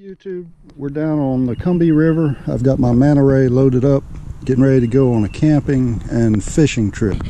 YouTube, we're down on the Combahee River. I've got my Manta Ray loaded up, getting ready to go on a camping and fishing trip.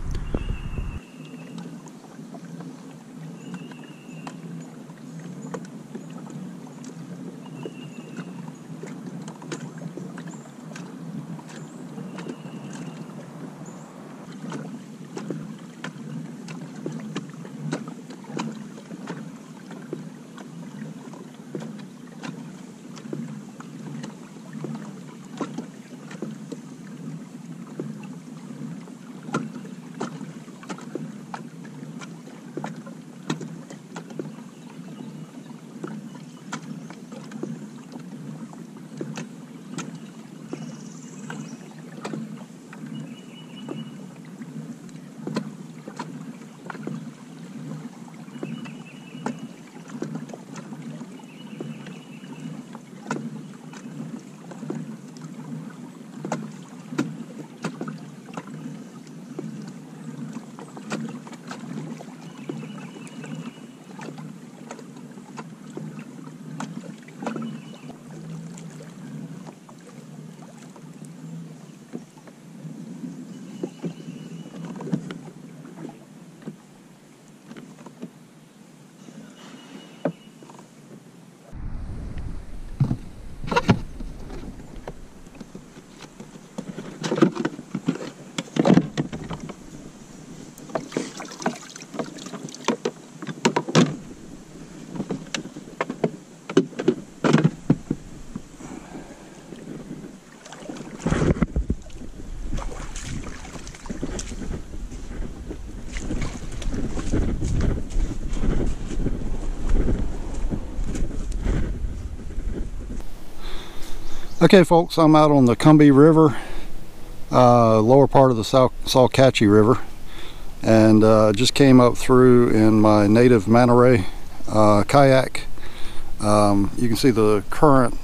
Okay folks, I'm out on the Combahee River, lower part of the Salcatchie River, and just came up through in my Native Manta Ray kayak. You can see the current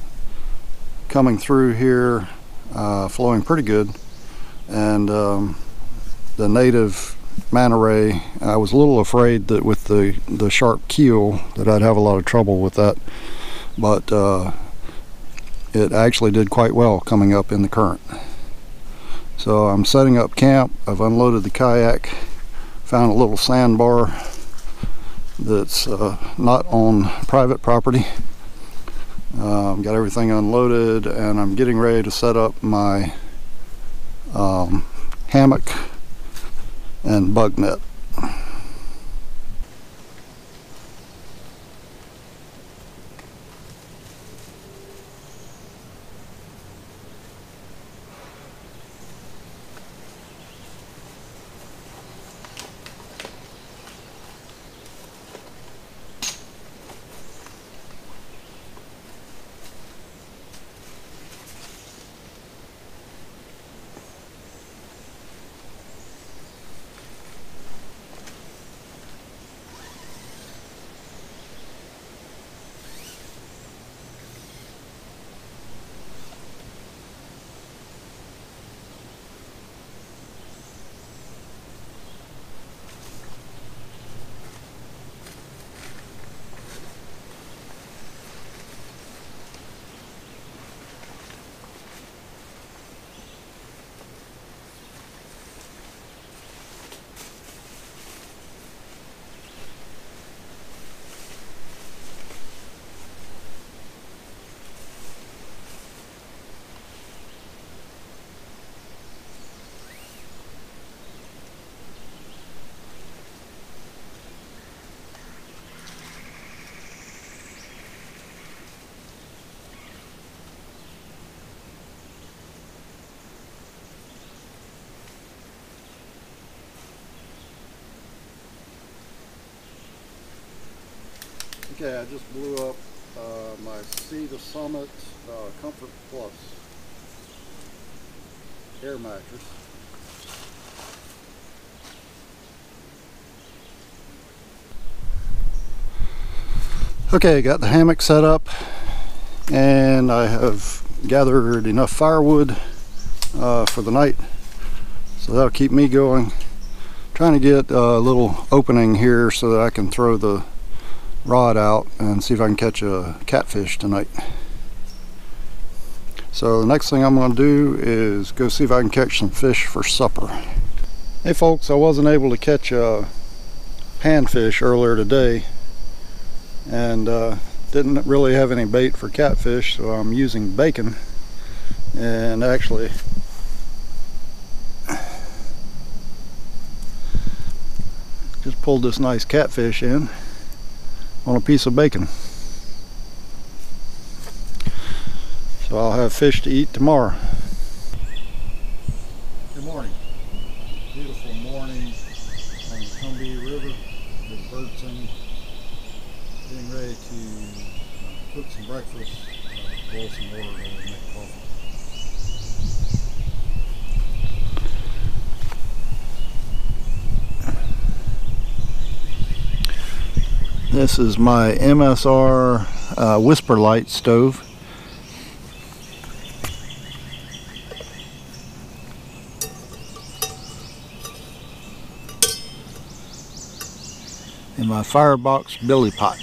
coming through here, flowing pretty good, and the Native Manta Ray, I was a little afraid that with the sharp keel that I'd have a lot of trouble with that, but it actually did quite well coming up in the current. So I'm setting up camp. I've unloaded the kayak, found a little sandbar that's not on private property. Got everything unloaded, and I'm getting ready to set up my hammock and bug net. Okay, I just blew up my Sea to Summit Comfort Plus air mattress. Okay, got the hammock set up, and I have gathered enough firewood for the night, so that'll keep me going. Trying to get a little opening here so that I can throw the rod out and see if I can catch a catfish tonight. So the next thing I'm going to do is go see if I can catch some fish for supper. Hey folks, I wasn't able to catch a panfish earlier today, and didn't really have any bait for catfish, so I'm using bacon. And actually just pulled this nice catfish in on a piece of bacon. So I'll have fish to eat tomorrow. Good morning. Beautiful morning on the Combahee River. The birds singing. Getting ready to cook some breakfast, boil some water, and make coffee. This is my MSR Whisperlite Stove. And my Firebox billy pot.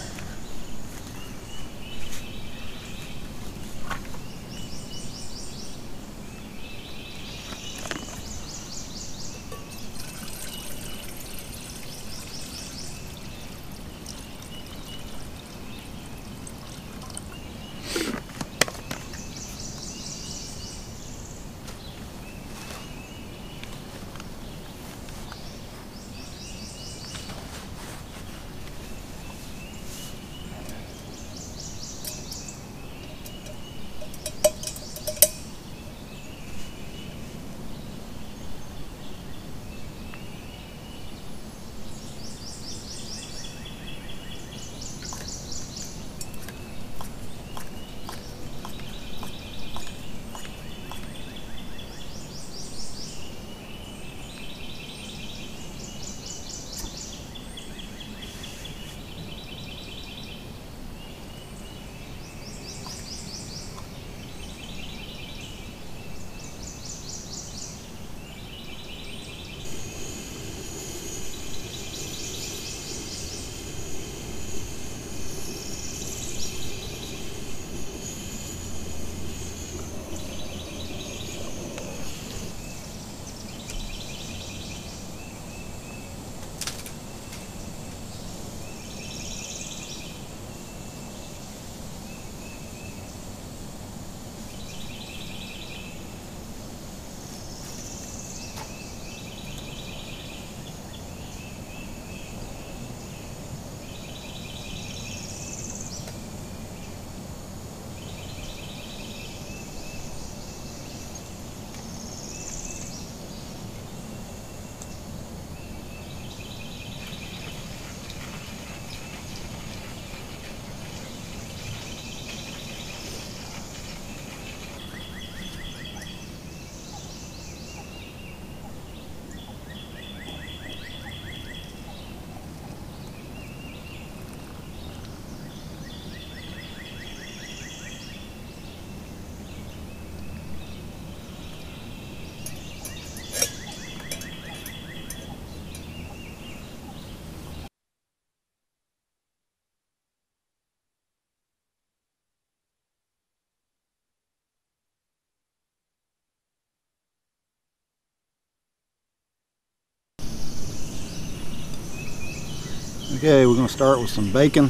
Okay, we're going to start with some bacon.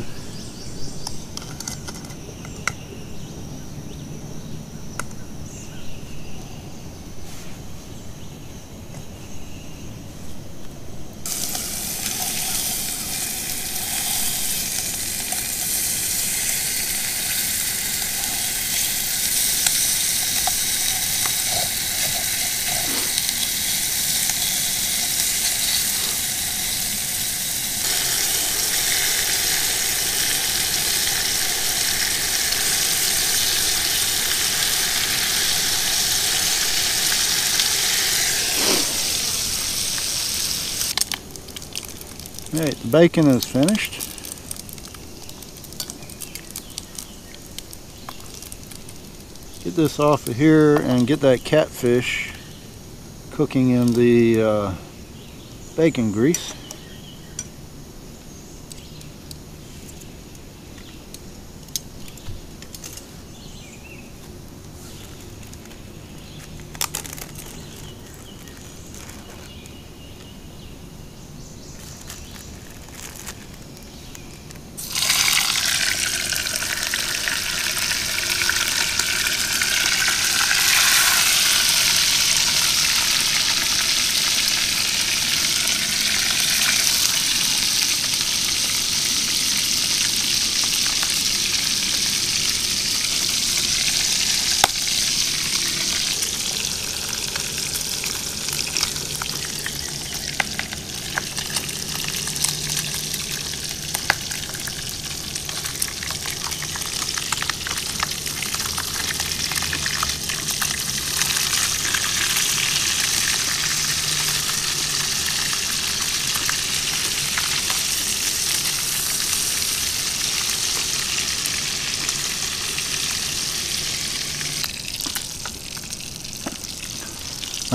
Alright, the bacon is finished. Get this off of here and get that catfish cooking in the bacon grease.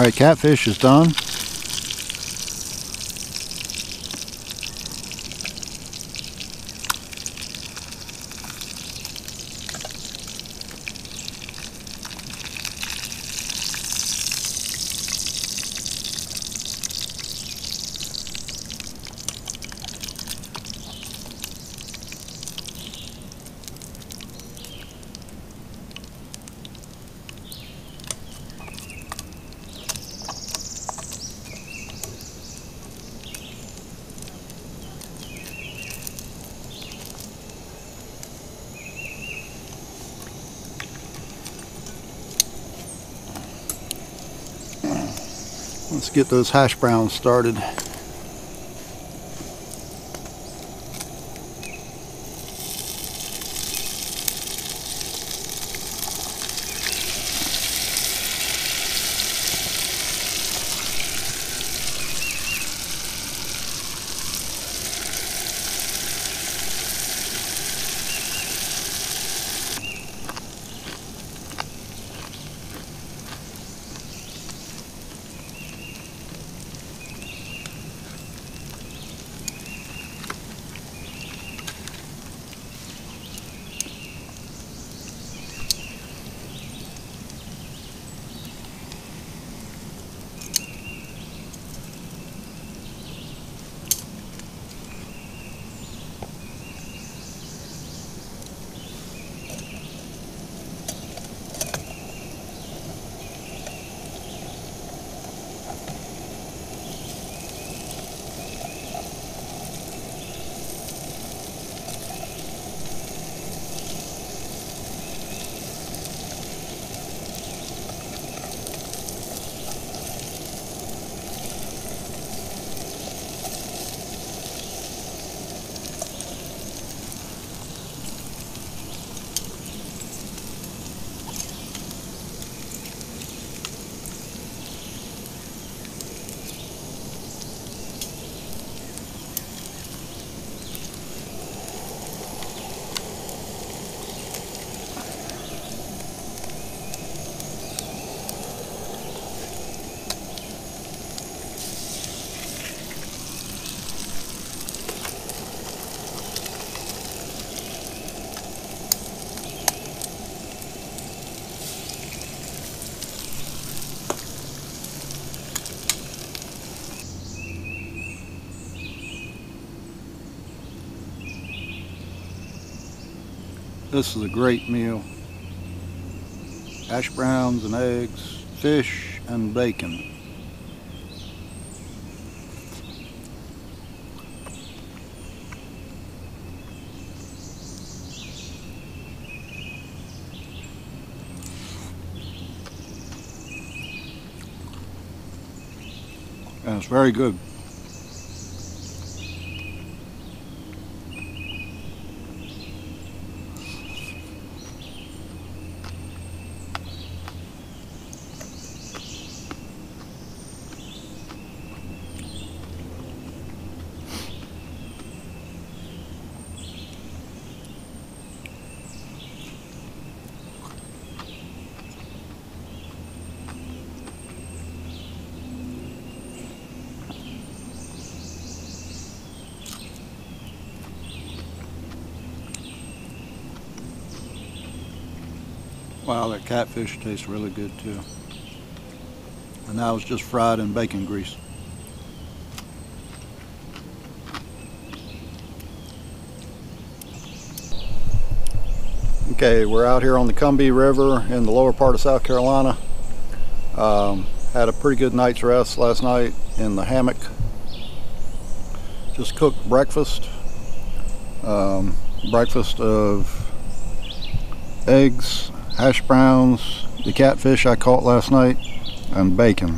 Alright, catfish is done. Let's get those hash browns started. This is a great meal. Hash browns and eggs, fish and bacon. And it's very good. Wow, that catfish tastes really good too. And that was just fried in bacon grease. Okay, we're out here on the Combahee River in the lower part of South Carolina. Had a pretty good night's rest last night in the hammock. Just cooked breakfast. Breakfast of eggs, hash browns, the catfish I caught last night, and bacon.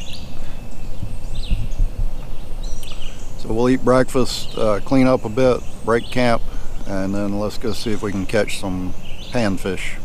So we'll eat breakfast, clean up a bit, break camp, and then let's go see if we can catch some panfish.